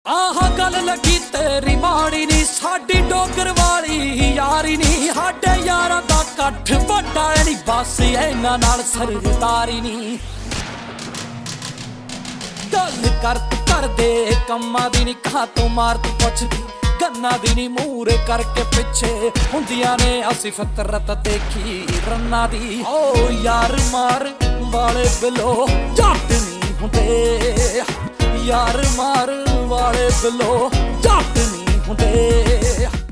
आह गल लगी तेरी माड़ी नी, साडी डोगर वाली यारी नी, हाडे यारां दा कट्ठ वड्डा नी, बस इन्हां नाल सरदारी नी। गल कर तू कर दे कम्मां दी नी, कहां तू मार तू पुछदी, गन्ना दी नी मूरे करके पिछे हुंदियां ने असी फितरत देखी रन्ना दी। ओ यार मार वाले बिलो जट नी हुंदे, यार मार वाले बिलो जट नी हुंदे।